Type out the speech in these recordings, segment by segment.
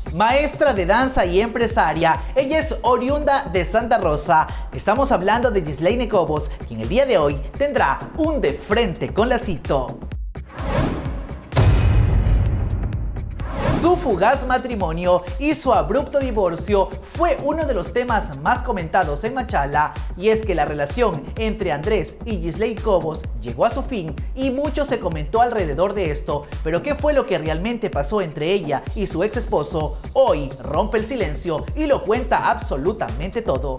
Maestra de danza y empresaria, ella es oriunda de Santa Rosa. Estamos hablando de Ghislaine Cobos, quien el día de hoy tendrá un de frente con Lacito. Su fugaz matrimonio y su abrupto divorcio fue uno de los temas más comentados en Machala, y es que la relación entre Andrés y Ghislaine Cobos llegó a su fin y mucho se comentó alrededor de esto, pero ¿qué fue lo que realmente pasó entre ella y su ex esposo? Hoy rompe el silencio y lo cuenta absolutamente todo.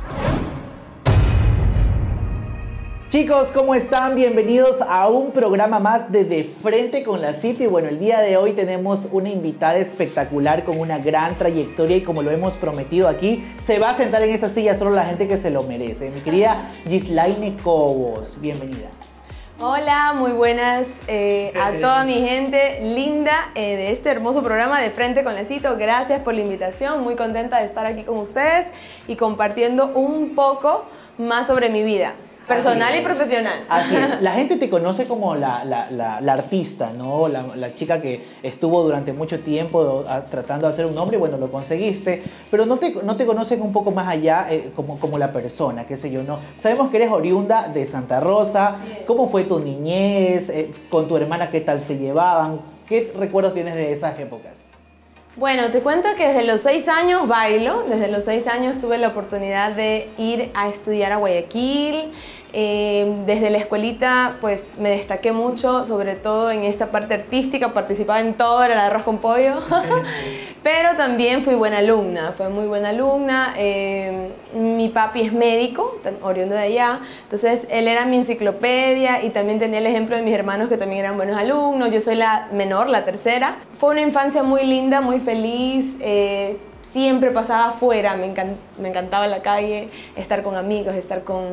Chicos, ¿cómo están? Bienvenidos a un programa más de Frente con Lacito. Y bueno, el día de hoy tenemos una invitada espectacular con una gran trayectoria y como lo hemos prometido aquí, se va a sentar en esa silla solo la gente que se lo merece. Mi querida Ghislaine Cobos, bienvenida. Hola, muy buenas a toda mi gente linda de este hermoso programa de Frente con Lacito. Gracias por la invitación, muy contenta de estar aquí con ustedes y compartiendo un poco más sobre mi vida personal y profesional. Así es. La gente te conoce como la artista, ¿no? La chica que estuvo durante mucho tiempo tratando de hacer un nombre y bueno, lo conseguiste. Pero no te conocen un poco más allá como la persona, qué sé yo, ¿no? Sabemos que eres oriunda de Santa Rosa. ¿Cómo fue tu niñez? ¿Con tu hermana qué tal se llevaban? ¿Qué recuerdos tienes de esas épocas? Bueno, te cuento que desde los 6 años bailo. Desde los 6 años tuve la oportunidad de ir a estudiar a Guayaquil. Desde la escuelita pues me destaqué mucho, sobre todo en esta parte artística, participaba en todo, era el arroz con pollo, pero también fui buena alumna, fui muy buena alumna. Mi papi es médico, oriundo de allá, entonces él era mi enciclopedia y también tenía el ejemplo de mis hermanos que también eran buenos alumnos. Yo soy la menor, la tercera. Fue una infancia muy linda, muy feliz. Siempre pasaba afuera, me encantaba la calle, estar con amigos, estar con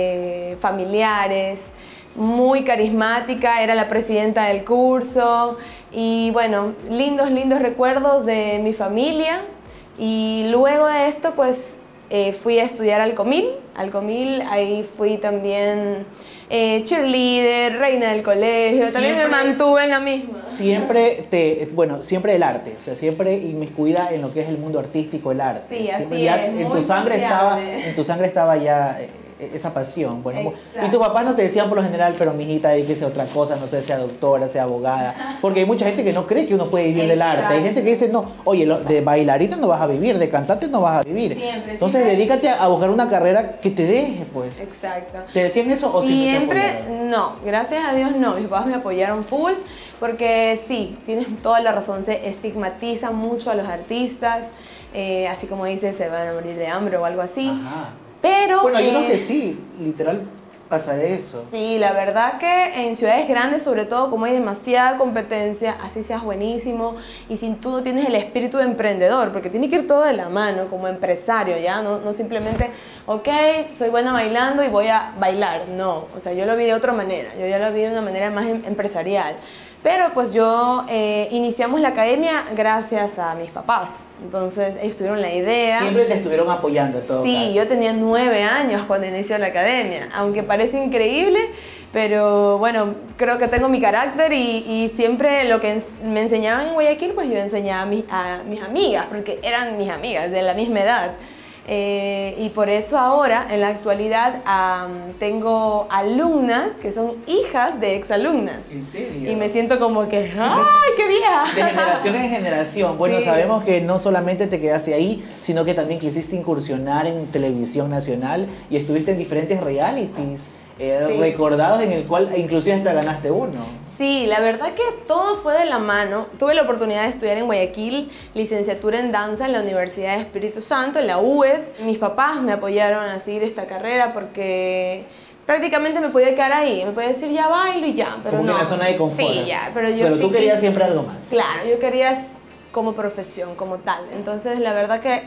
familiares, muy carismática, era la presidenta del curso y bueno, lindos recuerdos de mi familia. Y luego de esto pues fui a estudiar al Comil, ahí fui también cheerleader, reina del colegio, siempre, también me mantuve en la misma. Siempre el arte, o sea, siempre inmiscuida en lo que es el mundo artístico, el arte. Sí, siempre así ya es, en tu sangre estaba ya esa pasión. Bueno, y tu papá no te decían por lo general, pero mijita, dedíquese a otra cosa, no sé, sea doctora, sea abogada, porque hay mucha gente que no cree que uno puede vivir del arte. Hay gente que dice, no, oye, de bailarina no vas a vivir, de cantante no vas a vivir. Entonces dedícate a buscar una carrera que te deje, pues. Exacto. ¿Te decían eso o siempre? No, gracias a Dios no. Mis papás me apoyaron full, porque sí, tienes toda la razón, se estigmatiza mucho a los artistas, así como dices, se van a morir de hambre o algo así. Ajá. Pero, bueno, yo creo que sí, literal pasa eso. Sí, la verdad que en ciudades grandes, sobre todo, como hay demasiada competencia, así seas buenísimo y si tú no tienes el espíritu de emprendedor, porque tiene que ir todo de la mano como empresario, ¿ya? No simplemente, ok, soy buena bailando y voy a bailar. No, o sea, yo lo vi de otra manera, yo ya lo vi de una manera más empresarial. Pero pues yo iniciamos la academia gracias a mis papás, entonces ellos tuvieron la idea. Siempre te estuvieron apoyando en todo Sí, caso. yo tenía 9 años cuando inició la academia, aunque parece increíble, pero bueno, creo que tengo mi carácter y siempre lo que me enseñaban en Guayaquil, pues yo enseñaba a mis amigas, porque eran mis amigas de la misma edad. Y por eso ahora, en la actualidad, tengo alumnas que son hijas de exalumnas. ¿En serio? Y me siento como que, ¡ay, qué vieja! De generación en generación. Bueno, sí. Sabemos que no solamente te quedaste ahí, sino que también quisiste incursionar en televisión nacional y estuviste en diferentes realities recordados en el cual inclusive hasta ganaste uno. Sí, la verdad que todo fue de la mano. Tuve la oportunidad de estudiar en Guayaquil, licenciatura en danza en la Universidad de Espíritu Santo, en la UES. Mis papás me apoyaron a seguir esta carrera porque prácticamente me podía quedar ahí, me podía decir ya bailo y ya, pero como no. Que en la zona de confort. Sí, ya, pero tú querías siempre algo más. Claro, yo quería como profesión, como tal. Entonces, la verdad que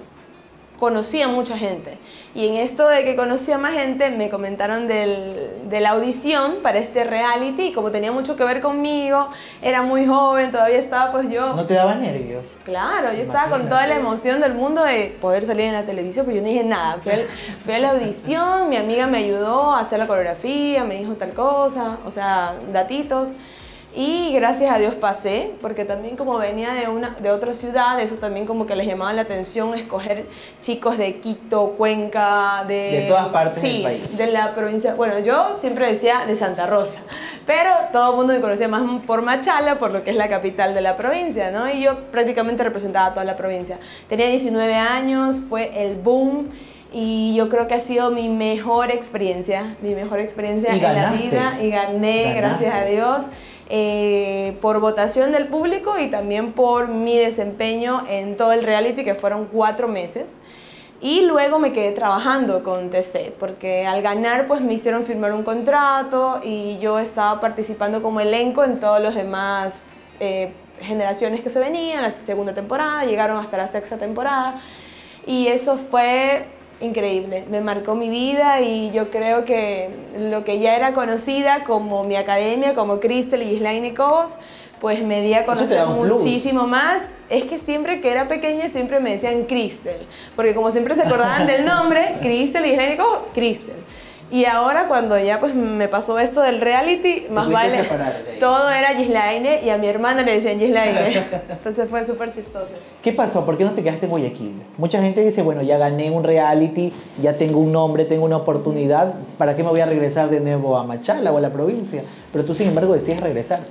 conocí a mucha gente y en esto de que conocí a más gente me comentaron de la audición para este reality y como tenía mucho que ver conmigo, era muy joven, todavía estaba pues yo... ¿No te daba nervios? Claro, yo estaba con toda la emoción del mundo de poder salir en la televisión, pero yo no dije nada, fui a la audición, mi amiga me ayudó a hacer la coreografía, me dijo tal cosa, o sea, datitos. Y gracias a Dios pasé, porque también como venía de otra ciudad, eso también como que les llamaba la atención escoger chicos de Quito, Cuenca, de todas partes del país. Sí, de la provincia. Bueno, yo siempre decía de Santa Rosa, pero todo el mundo me conocía más por Machala, por lo que es la capital de la provincia, ¿no? Y yo prácticamente representaba a toda la provincia. Tenía 19 años, fue el boom. Y yo creo que ha sido mi mejor experiencia en la vida. Y gané, gracias a Dios. Por votación del público y también por mi desempeño en todo el reality, que fueron 4 meses. Y luego me quedé trabajando con TC, porque al ganar pues me hicieron firmar un contrato y yo estaba participando como elenco en todos los demás generaciones que se venían. La segunda temporada, llegaron hasta la 6ª temporada y eso fue increíble, me marcó mi vida y yo creo que lo que ya era conocida como mi academia, como Cristel y Gislaine Cobos, pues me di a conocer muchísimo más. Es que siempre que era pequeña siempre me decían Cristel, porque como siempre se acordaban del nombre, Cristel y Gislaine Cobos, Cristel. Y ahora cuando ya pues me pasó esto del reality, más vale, todo era Gislaine y a mi hermana le decían Gislaine. Entonces fue súper chistoso. ¿Qué pasó? ¿Por qué no te quedaste en Guayaquil? Mucha gente dice, bueno, ya gané un reality, ya tengo un nombre, tengo una oportunidad, ¿para qué me voy a regresar de nuevo a Machala o a la provincia? Pero tú, sin embargo, decides regresarte.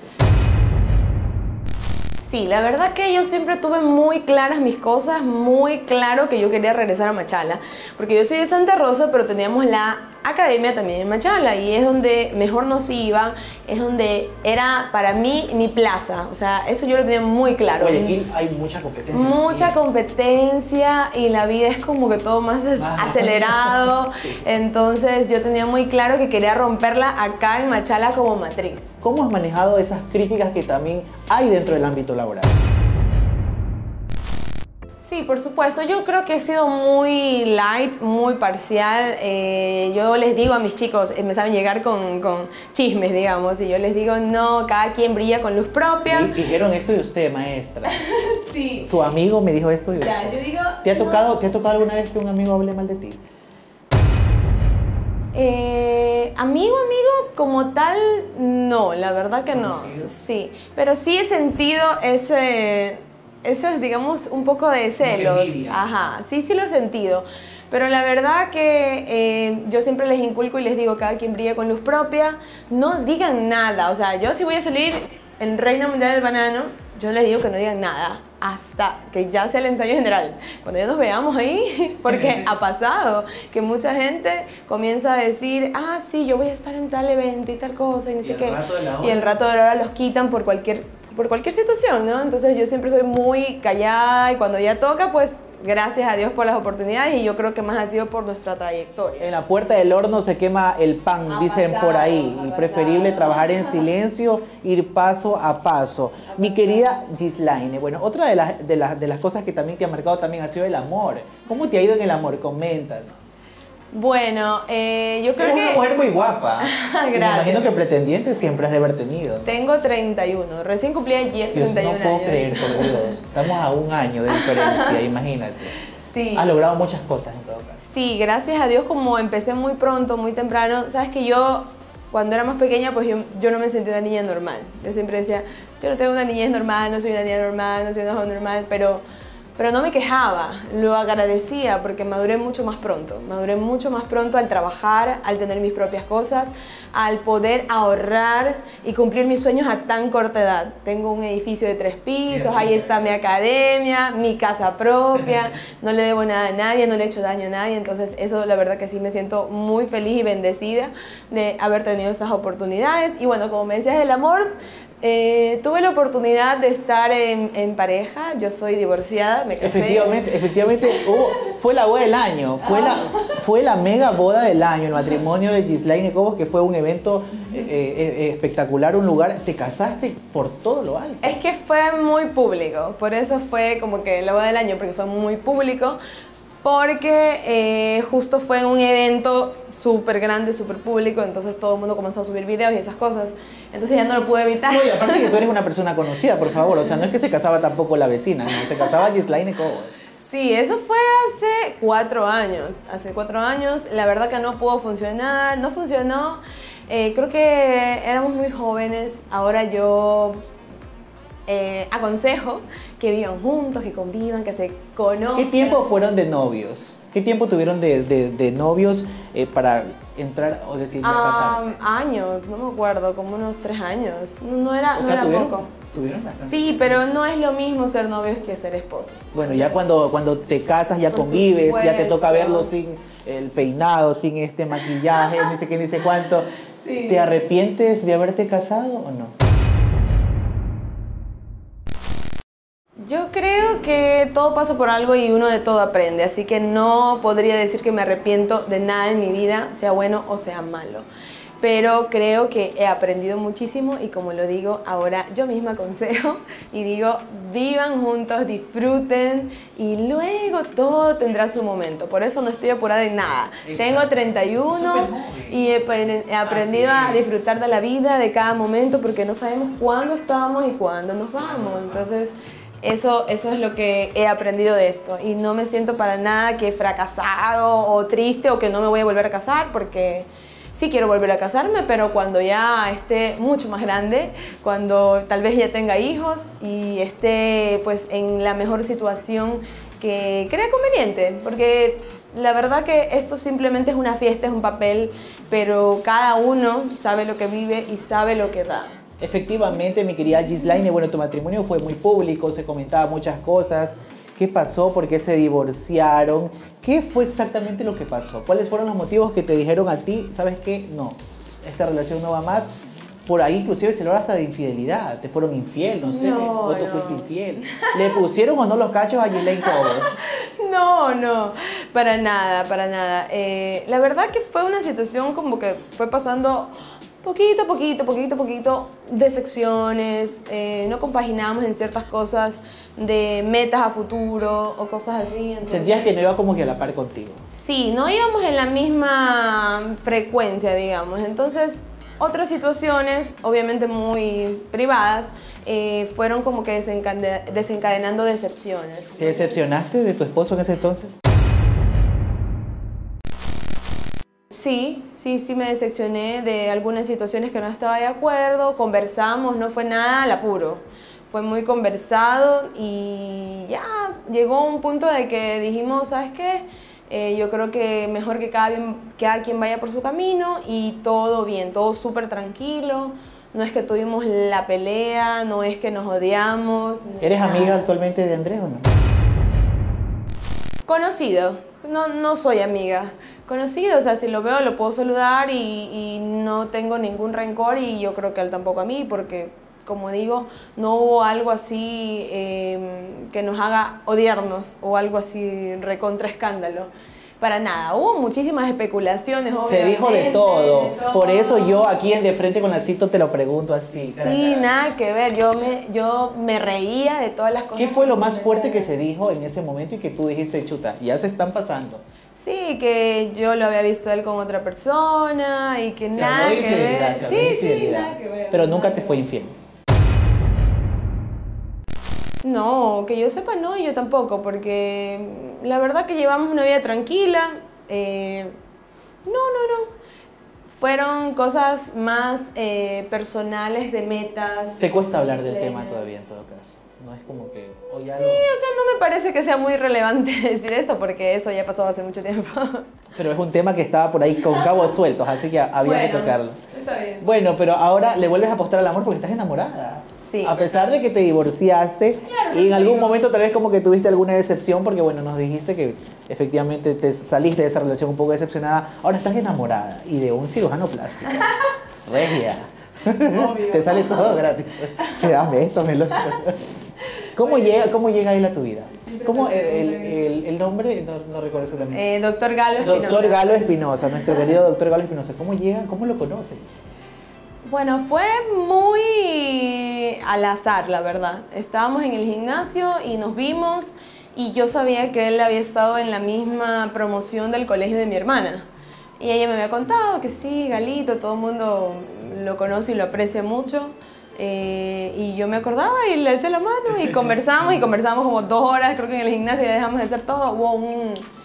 Sí, la verdad que yo siempre tuve muy claras mis cosas, muy claro que yo quería regresar a Machala, porque yo soy de Santa Rosa, pero teníamos la academia también en Machala y es donde mejor nos iba, es donde era para mí mi plaza, o sea, eso yo lo tenía muy claro. Guayaquil hay mucha competencia. Mucha competencia y la vida es como que todo más acelerado, sí. Entonces yo tenía muy claro que quería romperla acá en Machala como matriz. ¿Cómo has manejado esas críticas que también hay dentro del ámbito laboral? Sí, por supuesto. Yo creo que he sido muy light, muy parcial. Yo les digo a mis chicos, me saben llegar con chismes, digamos, y yo les digo, no, cada quien brilla con luz propia. Y dijeron esto de usted, maestra. Sí. Su amigo me dijo esto de usted. Ya, yo digo, ¿Te ha tocado alguna vez que un amigo hable mal de ti? Amigo como tal, no, la verdad que no. Sí, pero sí he sentido ese es, digamos, un poco de celos. Ajá, sí lo he sentido. Pero la verdad que yo siempre les inculco y les digo, cada quien brilla con luz propia. No digan nada. O sea, yo si voy a salir en Reina Mundial del Banano, yo les digo que no digan nada hasta que ya sea el ensayo general. Cuando ya nos veamos ahí, porque ha pasado que mucha gente comienza a decir, ah, sí, yo voy a estar en tal evento y tal cosa y no sé qué. Y el rato de la hora los quitan por cualquier situación, ¿no? Entonces yo siempre soy muy callada y cuando ya toca, pues gracias a Dios por las oportunidades y yo creo que más ha sido por nuestra trayectoria. En la puerta del horno se quema el pan, dicen por ahí. Y preferible trabajar en silencio, ir paso a paso. Mi querida Gislaine, bueno, otra de las cosas que también te ha marcado también ha sido el amor. ¿Cómo te ha ido en el amor? Coméntanos. Bueno, yo creo que... Eres una mujer muy guapa. Gracias. Me imagino que pretendientes siempre has de haber tenido, ¿no? Tengo 31. Recién cumplí ayer 31 años. No puedo creer, por Dios. Estamos a un año de diferencia, imagínate. Sí. Has logrado muchas cosas en todo caso. Sí, gracias a Dios, como empecé muy pronto, muy temprano. Sabes que yo, cuando era más pequeña, pues yo no me sentía una niña normal. Yo siempre decía, yo no tengo una niñez normal, no soy una niña normal, no soy una joven normal, pero no me quejaba, lo agradecía porque maduré mucho más pronto al trabajar, al tener mis propias cosas, al poder ahorrar y cumplir mis sueños a tan corta edad. Tengo un edificio de 3 pisos, ahí está mi academia, mi casa propia, no le debo nada a nadie, no le he hecho daño a nadie, entonces eso la verdad que sí me siento muy feliz y bendecida de haber tenido estas oportunidades. Y bueno, como me decías del amor, tuve la oportunidad de estar en pareja, yo soy divorciada, me casé. Efectivamente fue la boda del año, fue la mega boda del año, el matrimonio de Gislaine Cobos, que fue un evento espectacular, un lugar, te casaste por todo lo alto. Es que fue muy público, por eso fue como que la boda del año, porque fue muy público. Porque justo fue un evento súper grande, súper público, entonces todo el mundo comenzó a subir videos y esas cosas, entonces ya no lo pude evitar. No, y aparte que tú eres una persona conocida, por favor, o sea, no es que se casaba tampoco la vecina, no, se casaba Gislaine Cobos. Sí, eso fue hace 4 años, la verdad que no pudo funcionar, no funcionó. Creo que éramos muy jóvenes, ahora yo aconsejo que vivan juntos, que convivan, que se conozcan. ¿Qué tiempo fueron de novios? ¿Qué tiempo tuvieron de novios para entrar o decidir casarse? Años, no me acuerdo, como unos 3 años. No era, O no sea, era ¿tuvieron, poco. tuvieron bastante? Sí, pero no es lo mismo ser novios que ser esposos. Bueno, ya cuando te casas, ya Por convives, ya te toca supuesto. verlo sin el peinado, sin este maquillaje, ni sé qué, ni sé cuánto. Sí. ¿Te arrepientes de haberte casado o no? Yo creo que todo pasa por algo y uno de todo aprende, así que no podría decir que me arrepiento de nada en mi vida, sea bueno o sea malo. Pero creo que he aprendido muchísimo y como lo digo, ahora yo misma aconsejo y digo, vivan juntos, disfruten y luego todo tendrá su momento. Por eso no estoy apurada en nada. Exacto. Tengo 31 y he aprendido a disfrutar de la vida, de cada momento, porque no sabemos cuándo estamos y cuándo nos vamos. Entonces, eso es lo que he aprendido de esto y no me siento para nada que fracasado o triste o que no me voy a volver a casar porque sí quiero volver a casarme, pero cuando ya esté mucho más grande, cuando tal vez ya tenga hijos y esté pues en la mejor situación que crea conveniente, porque la verdad que esto simplemente es una fiesta, es un papel, pero cada uno sabe lo que vive y sabe lo que da. Efectivamente, mi querida Gislaine, bueno, tu matrimonio fue muy público, se comentaba muchas cosas. ¿Qué pasó? ¿Por qué se divorciaron? ¿Qué fue exactamente lo que pasó? ¿Cuáles fueron los motivos que te dijeron a ti? ¿Sabes qué? No, esta relación no va más. Por ahí inclusive se habla hasta de infidelidad. Te fueron infiel, no sé. No, o tú no. fuiste infiel. ¿Le pusieron o no los cachos a Gislaine Cobos? No, para nada, para nada. La verdad que fue una situación como que fue pasando poquito a poquito, decepciones, no compaginamos en ciertas cosas de metas a futuro o cosas así. Entonces, Sentías que no iba como que a la par contigo. sí, no íbamos en la misma frecuencia, digamos. Entonces, otras situaciones, obviamente muy privadas, fueron como que desencadenando decepciones. ¿Te decepcionaste de tu esposo en ese entonces? Sí, me decepcioné de algunas situaciones que no estaba de acuerdo, conversamos, no fue nada al apuro, fue muy conversado y ya llegó un punto de que dijimos, ¿sabes qué? Yo creo que mejor que cada quien vaya por su camino y todo bien, todo súper tranquilo, no es que tuvimos la pelea, no es que nos odiamos. ¿Eres nada. amiga actualmente de Andrés o no? Conocido, no soy amiga. Conocido, o sea, si lo veo lo puedo saludar y no tengo ningún rencor y yo creo que él tampoco a mí porque, como digo, no hubo algo así que nos haga odiarnos o algo así recontra escándalo. Para nada, hubo muchísimas especulaciones, obviamente. Se dijo de todo. Por eso yo aquí en De Frente con la Cito te lo pregunto así. Sí, nada que ver, yo me reía de todas las cosas. ¿Qué fue lo más se fuerte que inventaron. se dijo en ese momento y que tú dijiste, chuta, ya se están pasando? Sí, que yo lo había visto a él con otra persona y que Se nada habló de que infidelidad, ver. se habló de Sí, infidelidad. nada que ver. Pero nunca nada te que fue ver. infiel. No, que yo sepa no, y yo tampoco, porque la verdad que llevamos una vida tranquila. No. Fueron cosas más personales de metas. Te cuesta hablar del sueños. tema todavía en todo caso. No es como que... o ya Sí, o sea, no me parece que sea muy relevante decir esto, porque eso ya pasó hace mucho tiempo. Pero es un tema que estaba por ahí con cabos sueltos, así que había que Bueno, tocarlo. está bien. Bueno, pero ahora le vuelves a apostar al amor porque estás enamorada. Sí. A pesar de que te divorciaste y en algún momento tal vez como que tuviste alguna decepción porque bueno, nos dijiste que efectivamente te saliste de esa relación un poco decepcionada. Ahora estás enamorada y de un cirujano plástico. Regia. Obvio. Te sale todo gratis. Dame esto, me lo... ¿Cómo llega él a tu vida? ¿Cómo el nombre? No recuerdo su nombre. Doctor Galo Espinosa. Doctor Galo Espinosa, nuestro querido doctor Galo Espinosa. ¿Cómo llega? ¿Cómo lo conoces? Bueno, fue muy al azar, la verdad. Estábamos en el gimnasio y nos vimos y yo sabía que él había estado en la misma promoción del colegio de mi hermana. Y ella me había contado que sí, Galito, todo el mundo lo conoce y lo aprecia mucho. Y yo me acordaba y le eché la mano y conversamos como 2 horas, creo que en el gimnasio ya dejamos de hacer todo. Hubo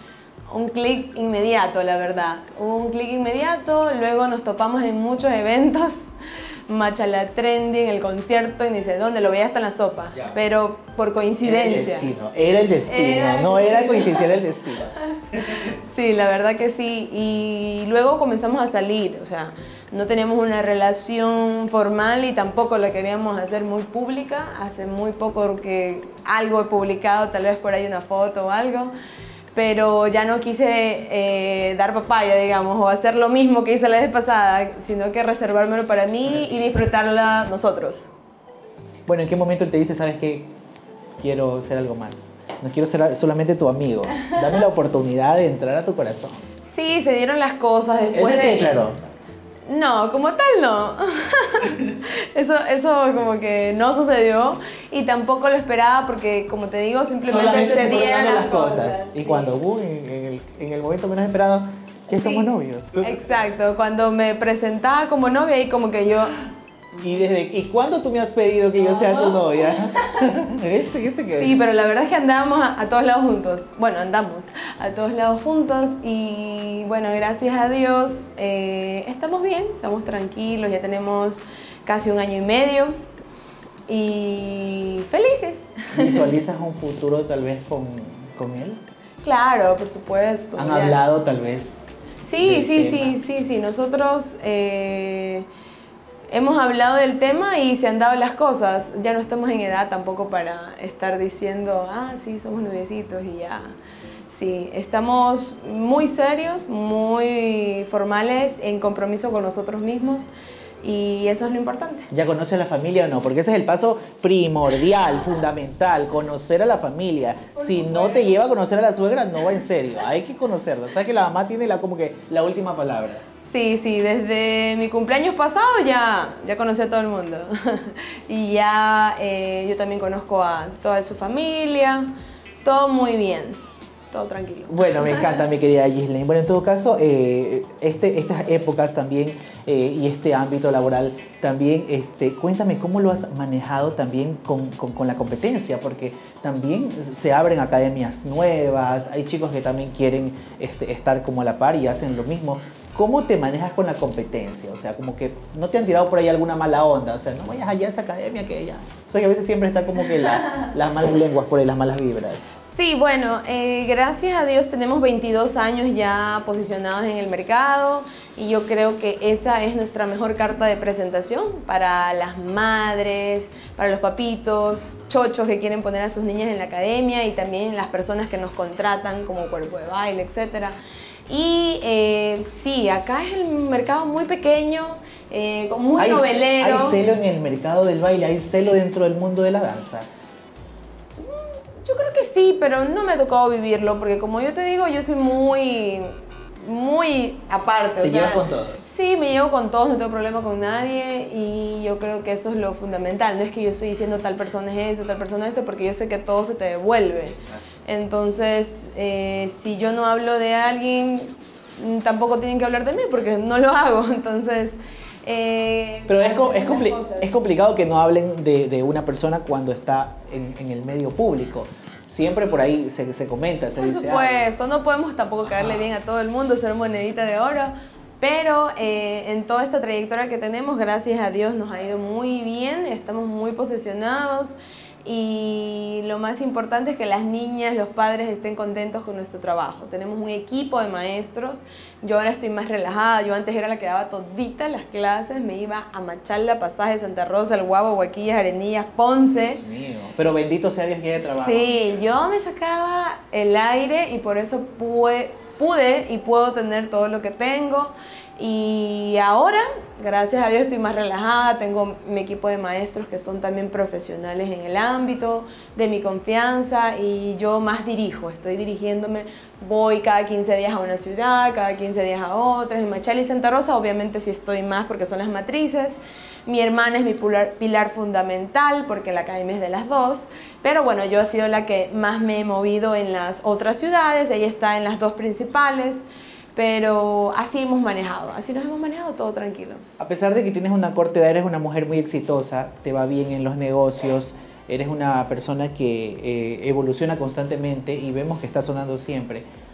un clic inmediato, la verdad. Hubo un clic inmediato, luego nos topamos en muchos eventos. Machala Trendy, en el concierto, y ni sé dónde, lo veía hasta en la sopa, ya. Pero por coincidencia. Era el destino, no era coincidencia, era el destino. Sí, la verdad que sí, y luego comenzamos a salir, o sea, no teníamos una relación formal y tampoco la queríamos hacer muy pública. Hace muy poco que algo he publicado, tal vez por ahí una foto o algo, pero ya no quise dar papaya, digamos, o hacer lo mismo que hice la vez pasada, sino que reservármelo para mí y disfrutarla nosotros. Bueno, ¿en qué momento él te dice, sabes qué? Quiero ser algo más? No quiero ser solamente tu amigo. Dame la oportunidad de entrar a tu corazón. Sí, se dieron las cosas después de... Claro. No, como tal no. Eso como que no sucedió y tampoco lo esperaba porque, como te digo, simplemente se dieron las cosas. Y sí. Cuando en el momento menos esperado, que sí, somos novios. Exacto, cuando me presentaba como novia y como que yo... ¿Y cuándo tú me has pedido que yo sea tu novia? Sí, pero la verdad es que andábamos a todos lados juntos. Bueno, andamos a todos lados juntos y bueno, gracias a Dios estamos bien, estamos tranquilos, ya tenemos casi 1 año y medio y felices. ¿Visualizas un futuro tal vez con él? Claro, por supuesto. ¿Han hablado tal vez? Sí. Nosotros... hemos hablado del tema y se han dado las cosas. Ya no estamos en edad tampoco para estar diciendo, sí, somos noviecitos y ya. Sí, estamos muy serios, muy formales, en compromiso con nosotros mismos y eso es lo importante. ¿Ya conoces a la familia o no? Porque ese es el paso primordial, fundamental, conocer a la familia. Si no te lleva a conocer a la suegra, no va en serio, hay que conocerla. ¿Sabes que la mamá tiene como que la última palabra? Sí, desde mi cumpleaños pasado ya conocí a todo el mundo. Y ya yo también conozco a toda su familia, todo muy bien, todo tranquilo. Bueno, me encanta, mi querida Gislaine. Bueno, en todo caso, estas épocas también y este ámbito laboral también, cuéntame cómo lo has manejado también con la competencia, porque también se abren academias nuevas, hay chicos que también quieren estar como a la par y hacen lo mismo. ¿Cómo te manejas con la competencia? O sea, como que no te han tirado por ahí alguna mala onda, o sea, no vayas allá a esa academia que ella... O sea, que a veces siempre está como que las malas lenguas por ahí, las malas vibras. Sí, bueno, gracias a Dios tenemos 22 años ya posicionados en el mercado y yo creo que esa es nuestra mejor carta de presentación para las madres, para los papitos, chochos que quieren poner a sus niñas en la academia y también las personas que nos contratan como cuerpo de baile, etc. Y sí, acá es el mercado muy pequeño, muy novelero. ¿Hay celo en el mercado del baile? ¿Hay celo dentro del mundo de la danza? Yo creo que sí, pero no me ha tocado vivirlo, porque como yo te digo, yo soy muy aparte. ¿Te llevas con todos? Sí, me llevo con todos, no tengo problema con nadie y yo creo que eso es lo fundamental. No es que yo estoy diciendo tal persona es esto, tal persona es esto, porque yo sé que todo se te devuelve. Exacto. Entonces, si yo no hablo de alguien, tampoco tienen que hablar de mí, porque no lo hago. Entonces... pero es complicado que no hablen de una persona cuando está en el medio público. Siempre por ahí se comenta, se dice... Por supuesto, no podemos tampoco caerle bien a todo el mundo, ser monedita de oro, pero en toda esta trayectoria que tenemos, gracias a Dios nos ha ido muy bien, estamos muy posicionados y lo más importante es que las niñas, los padres estén contentos con nuestro trabajo. Tenemos un equipo de maestros, yo ahora estoy más relajada, yo antes era la que daba toditas las clases, me iba a Machala, Pasaje, Santa Rosa, El Guabo, Huaquillas, Arenillas, Ponce. Dios mío, pero bendito sea Dios que haya trabajo. Sí, yo me sacaba el aire y por eso pude y puedo tener todo lo que tengo. Y ahora, gracias a Dios, estoy más relajada, tengo mi equipo de maestros que son también profesionales en el ámbito de mi confianza y yo más dirijo, estoy dirigiéndome, voy cada 15 días a una ciudad, cada 15 días a otra, en Machala y Santa Rosa obviamente sí estoy más porque son las matrices. Mi hermana es mi pilar fundamental porque la academia es de las dos, pero bueno, yo he sido la que más me he movido en las otras ciudades, ella está en las dos principales. Pero así nos hemos manejado todo tranquilo. A pesar de que tienes una corta edad, eres una mujer muy exitosa, te va bien en los negocios, eres una persona que evoluciona constantemente y vemos que está sonando siempre.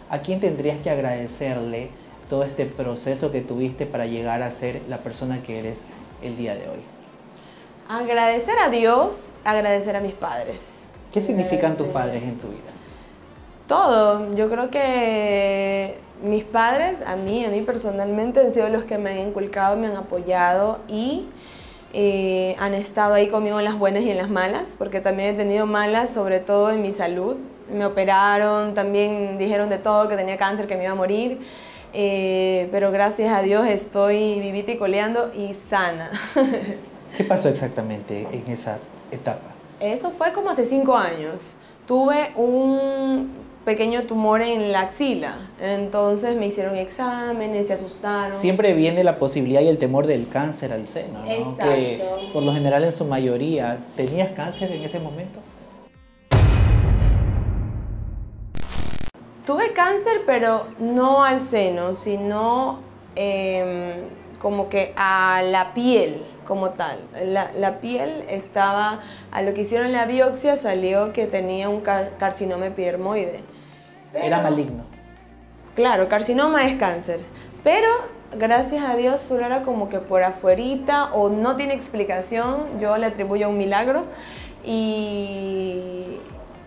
¿a quién tendrías que agradecerle todo este proceso que tuviste para llegar a ser la persona que eres el día de hoy? Agradecer a Dios, agradecer a mis padres. ¿Qué significan tus padres en tu vida? Todo. Yo creo que mis padres, a mí personalmente, han sido los que me han inculcado, me han apoyado y han estado ahí conmigo en las buenas y en las malas, porque también he tenido malas, sobre todo en mi salud. Me operaron, también dijeron de todo, que tenía cáncer, que me iba a morir. Pero gracias a Dios estoy vivita y coleando y sana. ¿Qué pasó exactamente en esa etapa? Eso fue como hace 5 años. Tuve un pequeño tumor en la axila, entonces me hicieron exámenes, se asustaron. Siempre viene la posibilidad y el temor del cáncer al seno, ¿no? Exacto. Que por lo general en su mayoría. ¿Tenías cáncer en ese momento? Tuve cáncer, pero no al seno, sino como que a la piel como tal. La piel estaba, a lo que hicieron la biopsia salió que tenía un carcinoma epidermoide. Pero, era maligno. Claro, carcinoma es cáncer, pero gracias a Dios solo era como que por afuerita o no tiene explicación, yo le atribuyo a un milagro y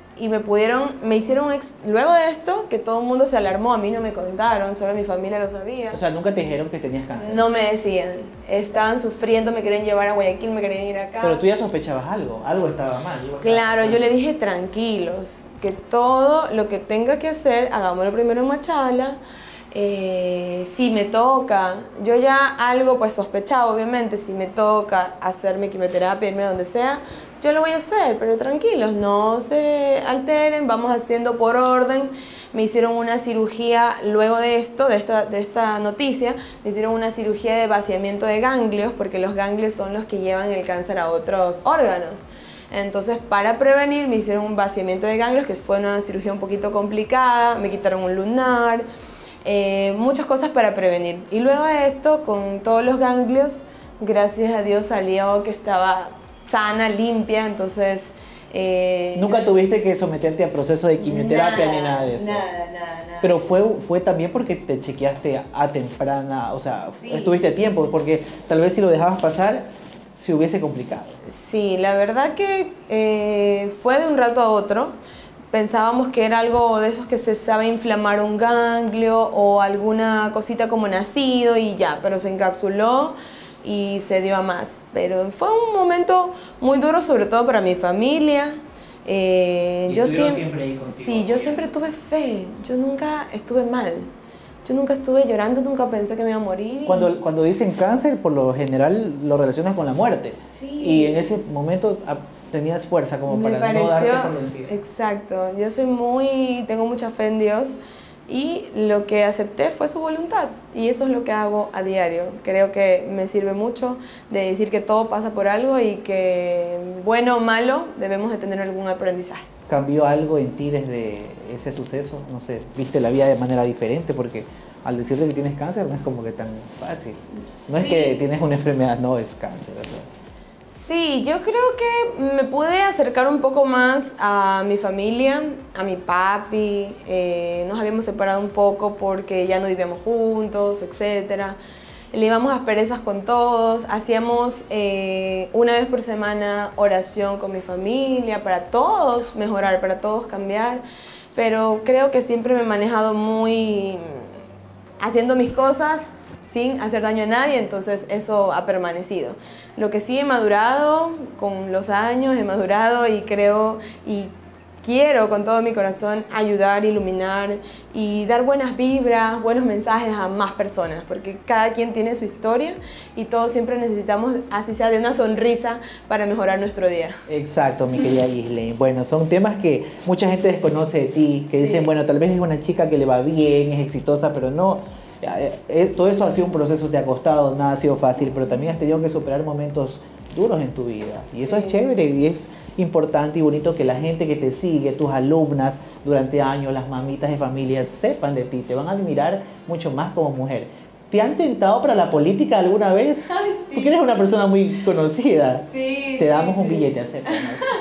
me hicieron luego de esto, que todo el mundo se alarmó, a mí no me contaron, solo mi familia lo sabía. O sea, ¿nunca te dijeron que tenías cáncer? No me decían, estaban sufriendo, me querían llevar a Guayaquil, me querían ir acá. Pero tú ya sospechabas algo estaba mal. Claro, yo le dije tranquilos, que todo lo que tenga que hacer, hagámoslo primero en Machala. Si me toca, yo ya algo pues sospechaba obviamente, si me toca hacerme quimioterapia, irme a donde sea, yo lo voy a hacer, pero tranquilos, no se alteren, vamos haciendo por orden. Me hicieron una cirugía luego de esto, de esta noticia, me hicieron una cirugía de vaciamiento de ganglios, porque los ganglios son los que llevan el cáncer a otros órganos. Entonces, para prevenir, me hicieron un vaciamiento de ganglios, que fue una cirugía un poquito complicada, me quitaron un lunar, muchas cosas para prevenir. Y luego de esto, con todos los ganglios, gracias a Dios salió que estaba sana, limpia, entonces... ¿Nunca tuviste que someterte a proceso de quimioterapia ni nada de eso? Nada. Pero fue también porque te chequeaste a temprana, o sea, Sí. estuviste a tiempo, porque tal vez si lo dejabas pasar, se hubiese complicado. Sí, la verdad que fue de un rato a otro. Pensábamos que era algo de esos que se sabe inflamar un ganglio o alguna cosita como nacido y ya, pero se encapsuló y se dio a más. Pero fue un momento muy duro, sobre todo para mi familia. Yo siempre ahí contigo. Sí, yo siempre tuve fe, yo nunca estuve mal. Yo nunca estuve llorando, nunca pensé que me iba a morir. Cuando dicen cáncer, por lo general lo relacionas con la muerte. Sí. Y en ese momento tenías fuerza como Me para no darte pareció, por vencida. exacto, yo tengo mucha fe en Dios y lo que acepté fue su voluntad y eso es lo que hago a diario. Creo que me sirve mucho de decir que todo pasa por algo y que bueno o malo debemos de tener algún aprendizaje. ¿Cambió algo en ti desde ese suceso? No sé, ¿viste la vida de manera diferente? Porque al decirte que tienes cáncer no es como que tan fácil. No es que tienes una enfermedad, no, es cáncer. O sea. Sí, yo creo que me pude acercar un poco más a mi familia, a mi papi. Nos habíamos separado un poco porque ya no vivíamos juntos, etc. Le íbamos a perezas con todos. Hacíamos una vez por semana oración con mi familia para todos mejorar, para todos cambiar. Pero creo que siempre me he manejado muy haciendo mis cosas sin hacer daño a nadie, entonces eso ha permanecido. Lo que sí he madurado con los años, he madurado y creo y quiero con todo mi corazón ayudar, iluminar y dar buenas vibras, buenos mensajes a más personas, porque cada quien tiene su historia y todos siempre necesitamos, así sea de una sonrisa, para mejorar nuestro día. Exacto, mi querida Gislaine. Bueno, son temas que mucha gente desconoce de ti, que dicen, bueno, tal vez es una chica que le va bien, es exitosa, pero no. Todo eso ha sido un proceso, te ha costado, nada ha sido fácil, pero también has tenido que superar momentos duros en tu vida. Y eso es chévere y es importante y bonito que la gente que te sigue, tus alumnas durante años, las mamitas de familia, sepan de ti, te van a admirar mucho más como mujer. ¿Te han tentado para la política alguna vez? Ay, sí. Porque eres una persona muy conocida. Sí, te damos un billete, acéptanos.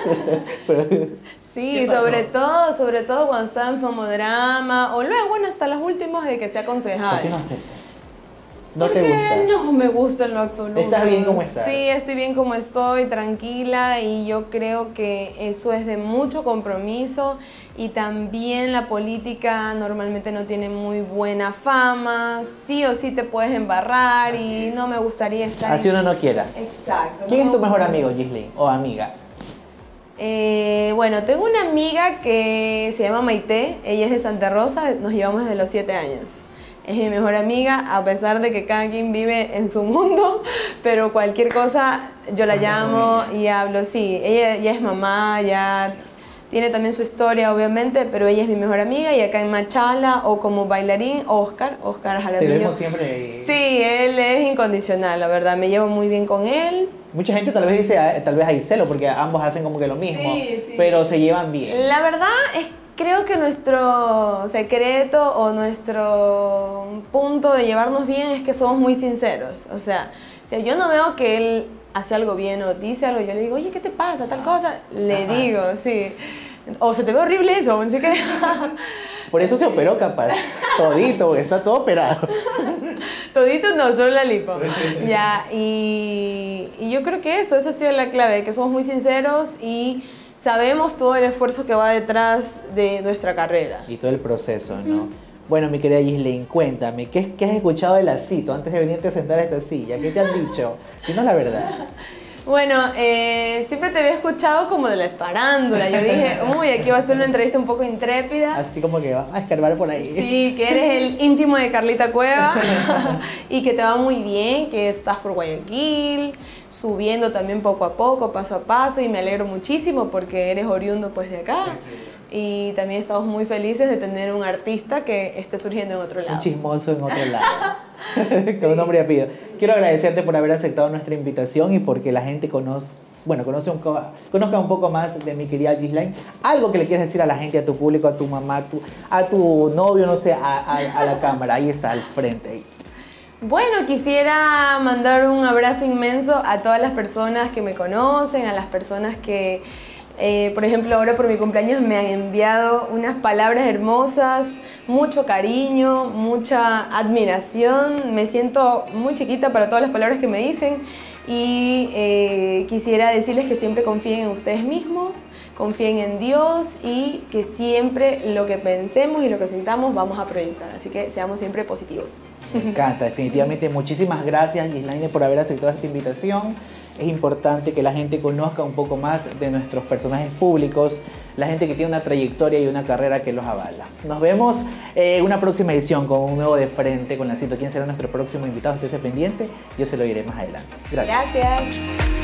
Pero, Sí, sobre todo cuando estaba en Famodrama, o luego, bueno, hasta los últimos de que sea concejal. ¿por qué no aceptas? ¿No te Porque gusta? no me gusta en lo absoluto. ¿Estás bien como estás? Sí, estoy bien como estoy, tranquila, y yo creo que eso es de mucho compromiso, y también la política normalmente no tiene muy buena fama, sí o sí te puedes embarrar y no me gustaría estar Así uno no quiera. Exacto. ¿Quién no es tu me mejor gustaría. amigo, Gislaine? ¿O amiga? Bueno, tengo una amiga que se llama Maite, ella es de Santa Rosa, nos llevamos desde los 7 años. Es mi mejor amiga, a pesar de que cada quien vive en su mundo, pero cualquier cosa yo la llamo y hablo, sí. Ella ya es mamá, ya tiene también su historia, obviamente, pero ella es mi mejor amiga, y acá en Machala, o como bailarín, Oscar Te Jaramillo. vemos siempre. Sí, él es incondicional, la verdad, me llevo muy bien con él. Mucha gente tal vez dice, tal vez hay celo, porque ambos hacen como que lo mismo, Sí. pero se llevan bien. La verdad es, creo que nuestro secreto o nuestro punto de llevarnos bien es que somos muy sinceros. O sea, si yo no veo que él hace algo bien o dice algo, yo le digo, oye, ¿qué te pasa? Tal cosa. Le digo, sí. O se te ve horrible eso, así que... Por eso se operó capaz, todito, está todo operado. Todito no, solo la lipo. Ya, y yo creo que esa ha sido la clave, que somos muy sinceros y sabemos todo el esfuerzo que va detrás de nuestra carrera. Y todo el proceso, ¿no? Bueno, mi querida Gislaine, cuéntame, ¿qué has escuchado de la CITO antes de venirte a sentar a esta silla? ¿Qué te han dicho? Dinos la verdad. Bueno, siempre te había escuchado como de la farándula. Yo dije, uy, aquí va a ser una entrevista un poco intrépida. Así como que vas a escarbar por ahí. Sí, que eres el íntimo de Carlita Cueva y que te va muy bien, que estás por Guayaquil, subiendo también poco a poco, paso a paso, y me alegro muchísimo porque eres oriundo pues de acá. Y también estamos muy felices de tener un artista que esté surgiendo en otro lado. Un chismoso en otro lado. Con nombre y apellido. Quiero agradecerte por haber aceptado nuestra invitación y porque la gente conozca un poco más de mi querida Gislaine. Algo que le quieras decir a la gente, a tu público, a tu mamá, a tu novio, no sé, a la cámara. Ahí está, al frente. Bueno, quisiera mandar un abrazo inmenso a todas las personas que me conocen, a las personas que, por ejemplo, ahora por mi cumpleaños me han enviado unas palabras hermosas, mucho cariño, mucha admiración. Me siento muy chiquita para todas las palabras que me dicen, y quisiera decirles que siempre confíen en ustedes mismos, confíen en Dios, y que siempre lo que pensemos y lo que sintamos vamos a proyectar. Así que seamos siempre positivos. Me encanta, definitivamente. Muchísimas gracias, Gislaine, por haber aceptado esta invitación. Es importante que la gente conozca un poco más de nuestros personajes públicos, la gente que tiene una trayectoria y una carrera que los avala. Nos vemos en una próxima edición con un nuevo De Frente con la CITO. ¿Quién será nuestro próximo invitado? Estése pendiente, yo se lo diré más adelante. Gracias. Gracias.